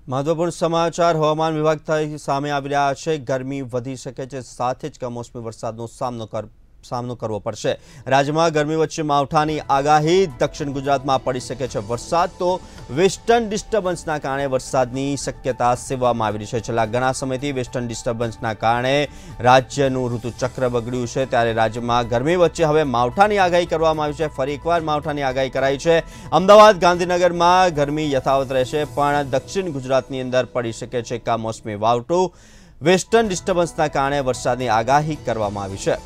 महत्वपूर्ण समाचार हवामान विभाग सामे આવી રહ્યા છે। ગરમી વધી શકે છે, સાથે જ કમોસમી વરસાદનો સામનો કરવો પડશે। રાજ્યમાં ગરમી વચ્ચે માવઠાની આગાહી। દક્ષિણ ગુજરાતમાં પડી શકે છે વરસાદ, તો વેસ્ટર્ન ડિસ્ટર્બન્સના કારણે વરસાદની શક્યતા સેવવામાં આવી રહી છે। છેલ્લા ઘણા સમયથી વેસ્ટર્ન ડિસ્ટર્બન્સના કારણે રાજ્યનું ઋતુચક્ર બગડ્યું છે, ત્યારે રાજ્યમાં ગરમી વચ્ચે હવે માવઠાની આગાહી કરવામાં આવી છે। ફરી એકવાર માવઠાની આગાહી કરાઈ છે। અમદાવાદ, ગાંધીનગરમાં ગરમી યથાવત રહેશે, પણ દક્ષિણ ગુજરાતની અંદર પડી શકે છે કમોસમી માવઠું। વેસ્ટર્ન ડિસ્ટર્બન્સના કારણે વરસાદની આગાહી કરવામાં આવી છે।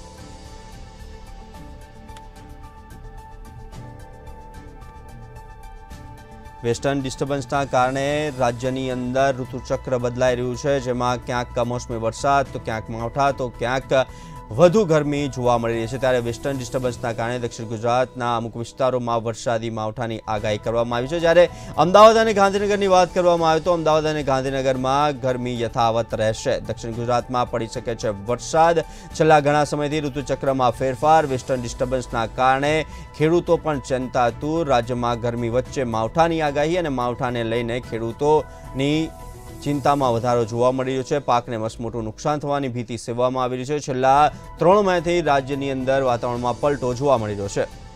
વેસ્ટર્ન ડિસ્ટર્બન્સના કારણે રાજ્યની અંદર ઋતુચક્ર બદલાઈ રહ્યું છે, જેમાં ક્યાંક કમોસમી વરસાદ, તો ક્યાંક માવઠા, તો ક્યાંક વધુ ગરમી જોવા મળી રહી છે। ત્યારે વેસ્ટર્ન ડિસ્ટર્બન્સના કારણે દક્ષિણ ગુજરાતના અમુક વિસ્તારોમાં વરસાદી માવઠાની આગાહી કરવામાં આવી છે। જ્યારે અમદાવાદ અને ગાંધીનગરની વાત કરવામાં આવે તો અમદાવાદ અને ગાંધીનગરમાં ગરમી યથાવત રહેશે। દક્ષિણ ગુજરાતમાં પડી શકે છે વરસાદ। છેલ્લા ઘણા સમયથી ઋતુચક્રમાં ફેરફાર, વેસ્ટર્ન ડિસ્ટર્બન્સના કારણે ખેડૂતો પણ ચિંતાતુર। રાજ્યમાં ગરમી વચ્ચે માવઠાની આગાહી અને માવઠાને લઈને ખેડૂતોની ચિંતામાં વધારો જોવા મળી રહ્યો છે। પાકને મસમોટું નુકસાન થવાની ભીતિ સેવવામાં આવી રહી છે। છેલ્લા 3 મહિનાથી રાજ્યની અંદર વાતાવરણમાં પલટો જોવા મળી રહ્યો છે।